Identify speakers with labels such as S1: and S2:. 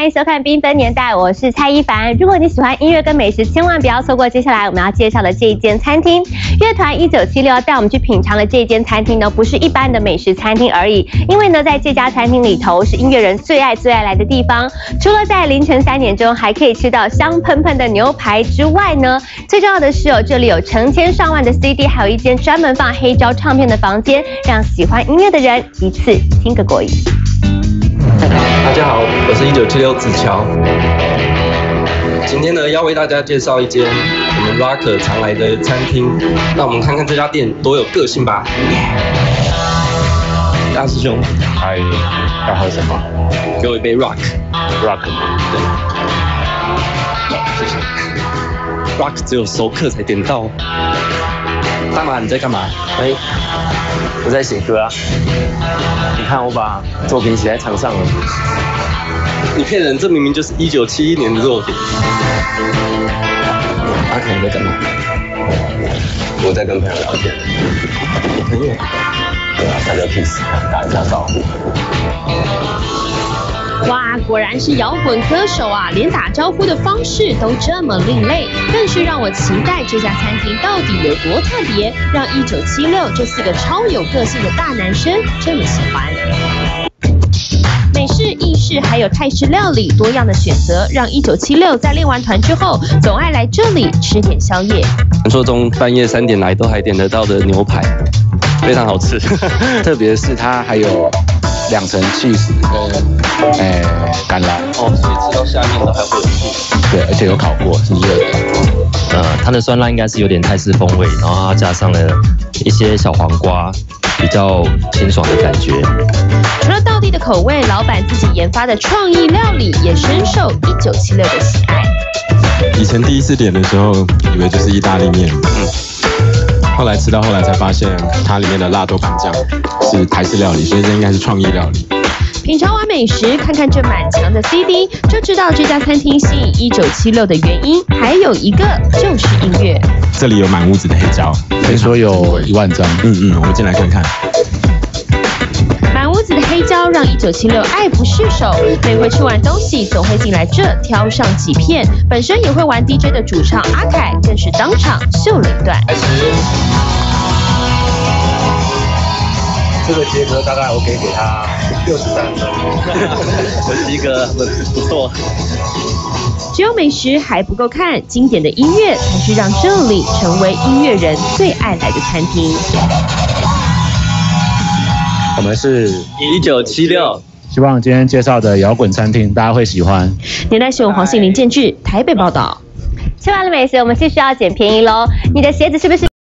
S1: 迎收看《缤纷年代》，我是蔡一凡。如果你喜欢音乐跟美食，千万不要错过接下来我们要介绍的这一间餐厅。乐团1976带我们去品尝的这一间餐厅呢，不是一般的美食餐厅而已，因为呢，在这家餐厅里头是音乐人最爱来的地方。除了在凌晨3点钟还可以吃到香喷喷的牛排之外呢，最重要的是这里有成千上万的 CD， 还有一间专门放黑胶唱片的房间，让喜欢音乐的人一次听个过瘾。
S2: 大家好，我是1976子乔。今天呢，要为大家介绍一间我们 Rock 常来的餐厅。让我们看看这家店多有个性吧。大师兄，
S3: 嗨，要喝什么？
S2: 给我一杯 Rock。
S3: Rock，
S2: 对。谢谢。Rock 只有熟客才点到。大马，你在干嘛？
S3: 我在写歌啊。你看我把作品写在墙上了。
S2: 你骗人，这明明就是1971年的作品。阿凯，你在干嘛？我在跟朋友聊天。朋友？对啊，大家 peace， 打一下招呼。
S4: 哇，果然是摇滚歌手啊，连打招呼的方式都这么另类，更是让我期待这家餐厅到底有多特别，让1976这4个超有个性的大男生这么喜欢。美式、意式还有泰式料理多样的选择，让1976在练完团之后总爱来这里吃点宵夜。
S2: 传说中半夜3点来都还点得到的牛排，非常好吃。
S3: 特别是它还有2层cheese跟橄榄
S2: 哦，所以吃到下面都还会有cheese。
S3: 对，而且有烤过，是热的。
S5: 它的酸辣应该是有点泰式风味，然后它加上了一些小黄瓜，比较清爽的感觉。
S4: 除了道地的口味，老板自己研发的创意料理也深受1976的喜爱。
S6: 以前第一次点的时候，以为就是意大利面，后来吃到后来才发现，它里面的辣豆瓣酱是台式料理，所以这应该是创意料理。
S4: 品尝完美食，看看这满墙的 CD， 就知道这家餐厅吸引1976的原因，还有一个就是音乐。
S6: 这里有满屋子的黑胶，
S3: 听说有1万张。
S6: 我们进来看看。
S4: 满屋子的黑胶让1976爱不释手，每回吃完东西总会进来这挑上几片。本身也会玩 DJ 的主唱阿凯更是当场秀了一段。
S3: 这个杰哥大概我可以给他63分，
S2: 我及格，不错。
S4: 只有美食还不够看，经典的音乐才是让这里成为音乐人最爱来的餐厅。
S3: 我们是
S2: 1976，
S3: 希望今天介绍的摇滚餐厅大家会喜欢。
S4: 年代新闻黄信林建制台北报道。
S1: 吃完了美食，我们继续要捡便宜喽。你的鞋子是不是